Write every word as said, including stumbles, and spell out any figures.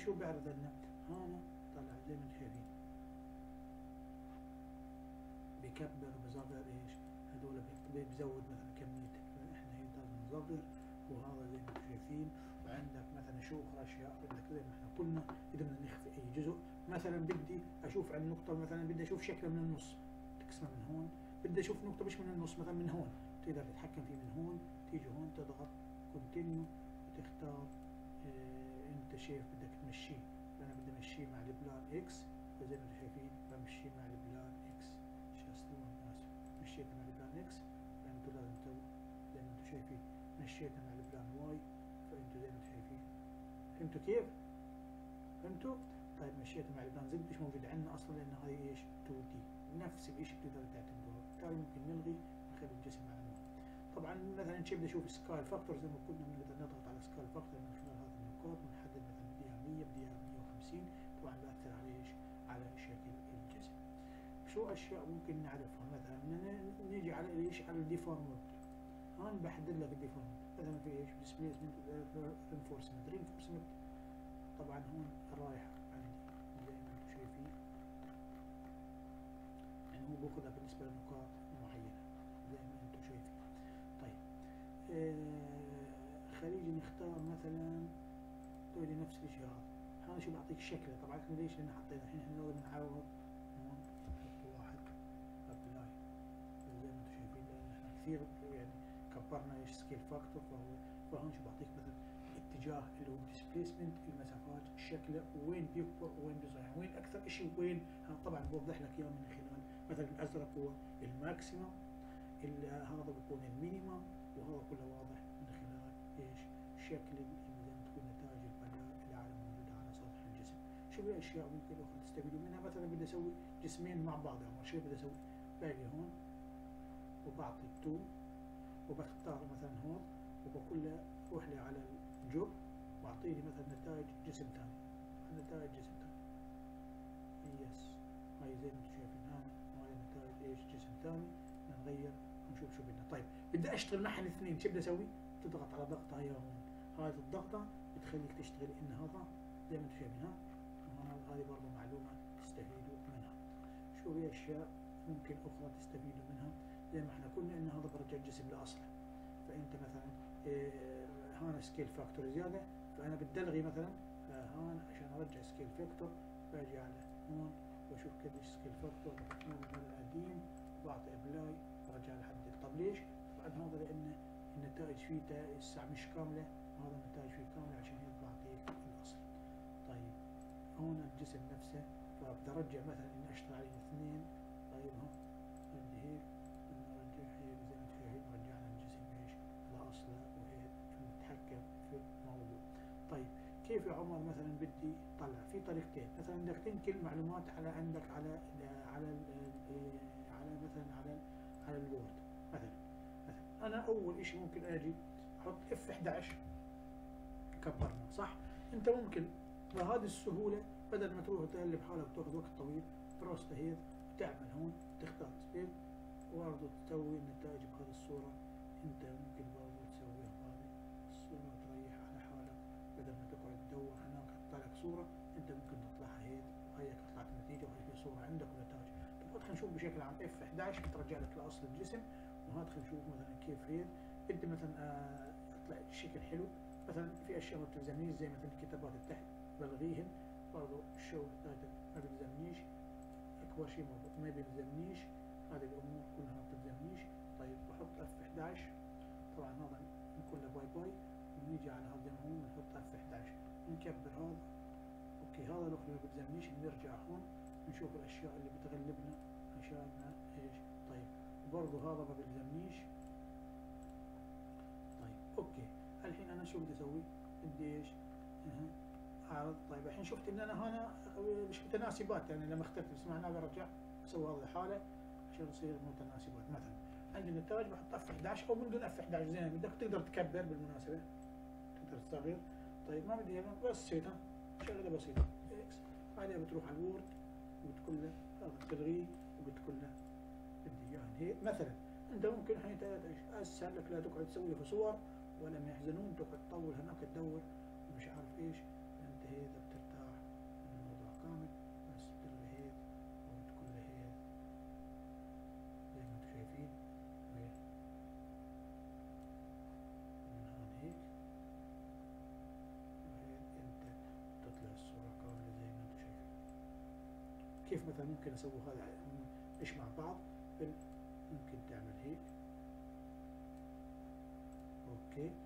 شو بيعرض لنا؟ هنا طلع زي ما انتم شايفين بيكبر وبصغر ايش؟ هذول بيزود مثلا كمية، احنا هنا لازم نصغر، وهذا زي ما انتم شايفين. وعندك مثلا شو اخرى اشياء عندك زي ما احنا قلنا بدنا نخفي اي جزء. مثلا بدي اشوف عن نقطة، مثلا بدي اشوف شكله من النص، تقسمه من هون، بدي اشوف نقطة مش من النص، مثلا من هون، تقدر تتحكم فيه من هون، تيجي هون تضغط كونتينيو وتختار اه انت شايف بدك تمشيه. انا بدي امشيه مع البلان اكس، فزي ما انتم شايفين بمشيه مع البلان اكس. اسف مشيت مع البلان اكس، فانتوا لازم تسووا زي ما انتم شايفين. مشيت مع البلان واي، فانتوا زي ما انتم شايفين. فهمتوا كيف؟ فهمتوا؟ طيب مشيت مع البلان زد مش موجود عندنا اصلا لان هذه ايش؟ تو دي، نفس الشيء بتقدروا تعتمدوها. بالتالي ممكن نلغي نخلي الجسم على نوع. طبعا مثلا شيء بدي اشوف سكال فاكتور، زي ما قلنا بنقدر نضغط على سكال فاكتور من خلال هذه النقاط ونحدد مثلا بديها مية، بديها مية وخمسين. طبعا بأثر على ايش؟ على شكل الجسم. شو اشياء ممكن نعرفها؟ مثلا نيجي على ايش؟ على الديفورمد. هون بحدد لك الديفورمد، مثلا في ايش؟ ديسبيسمنت، رينفورسمنت. رينفورسمنت طبعا هون رايحه عندي زي ما انتم شايفين، يعني هو باخذها بالنسبه لنقاط معينه زي ما انتم شايفين. طيب آه خلينا نختار مثلا تقولي نفس الشيء هذا. هذا شو بعطيك شكله. طبعا احنا ليش؟ لان حطينا الحين احنا لازم نعوض هون نحط واحد ابلاي زي ما انتم شايفين، لان احنا كثير يعني كبرنا ايش؟ سكيل فاكتور. فهو فهون شو بعطيك مثلا اتجاه اللي هو الديسبيسمنت، المسافات، شكله، وين بيكبر وين بيصغر، يعني وين اكثر شيء وين. طبعا بوضح لك اياه من خلال مثلا الازرق هو الماكسيمم، هذا بيكون المينيمم، وهذا كله واضح من خلال ايش؟ شكل زي ما تكون نتائج البلاء اللي على موجوده على سطح الجسم. شو في اشياء ممكن اخرى تستفيدوا منها؟ مثلا بدي اسوي جسمين مع بعض، اول شيء بدي اسوي باجي هون وبعطي تو وبختار مثلا هون وبقول له روح لي على الجوب واعطيني مثلا نتائج جسم ثاني، نتائج جسم ثاني. يس هاي زي ما انتم شايفين هون هاي نتائج ايش؟ جسم ثاني. نغير ونشوف شو بدنا. طيب بدي اشتغل معهم الاثنين، شو بدي اسوي؟ تضغط على ضغطه هي هون، هاي الضغطه بتخليك تشتغل ان هذا زي ما انتم شايفين. ها هذه برضه معلومه تستفيدوا منها. شو في اشياء ممكن اخرى تستفيدوا منها؟ زي ما احنا قلنا ان هذا برجع الجسم لاصله. فانت مثلا إيه هون سكيل فاكتور زياده، فانا بدي الغي مثلا هون عشان ارجع سكيل فاكتور، باجي على هون واشوف قديش سكيل فاكتور من القديم وبعطي ابلاي برجع لحد. طب ليش؟ بعد هذا لان النتائج فيه الساعه مش كامله، وهذا النتائج فيه كامله عشان هيك بعطيك الاصل. طيب هون الجسم نفسه، فبدي ارجع مثلا اني اشتغل عليه اثنين. طيب هون بدي هيك بدنا نرجع هيك زي ما شايفين رجعنا الجسم ايش؟ لاصله، وهيك نتحكم في الموضوع. طيب كيف يا عمر مثلا بدي طلع؟ في طريقتين، مثلا بدك تنقل معلومات على عندك على على على مثلا على على الوورد. مثلا مثلا انا اول شيء ممكن اجي احط اف احد عشر كبرنا صح؟ انت ممكن بهذه السهوله بدل ما تروح تقلب حالك وتاخذ وقت طويل تروح تهيد وتعمل هون تختار سبيل وبرضه تسوي النتائج بهذه الصوره. انت ممكن برضه تسويها بهذه الصوره وتريح على حالك بدل ما تقعد تدور هناك تطلع لك صوره، انت ممكن تطلعها هيك وهيك طلعت النتيجه وهي في صوره عندك ونتائج. طب خلينا نشوف بشكل عام اف احد عشر بترجع لك لاصل الجسم، وهذا خلينا نشوف مثلا كيف هي بدي مثلا اطلع شكل حلو. مثلا في اشياء ما بتلزمنيش زي مثلا الكتابات التحت بلغيهن، برضه الشو تايتل ما بيلزمنيش، اكبر شيء ما بيلزمنيش، هذه الامور كلها ما بتلزمنيش. طيب بحط اف احد عشر، طبعا هذا نقول له باي باي ونيجي على هذا هون ونحط اف احد عشر نكبر هذا. اوكي هذا الاخر ما بيلزمنيش، بنرجع هون نشوف الاشياء اللي بتغلبنا عشان ايش. طيب وبرضه هذا ما بيلزمنيش. طيب اوكي الحين انا شو بدي اسوي؟ بدي ايش؟ اها اعرض. طيب الحين شفت ان انا هنا مش متناسبات، يعني لما اخترت بس معناه برجع اسوي هذه الحاله عشان تصير متناسبات. مثلا عندي النتائج بحط اف احد عشر او من دون اف احد عشر زي ما بدك، تقدر تكبر بالمناسبه تقدر تصغر. طيب ما بدي بس هيك شغله بسيطه اكس، بعدين بتروح على الوورد وبتقول له هذا بتلغيه وبتقول له بدي اياها هيك. مثلا انت ممكن الحين اسهل لك لا تقعد تسوي في صور ولا ما يحزنون تقعد تطول هناك تدور ومش عارف ايش، انت هيك بترتاح كيف مثلا ممكن اسوي هذا ايش مع بعض؟ ممكن تعمل هيك اوكي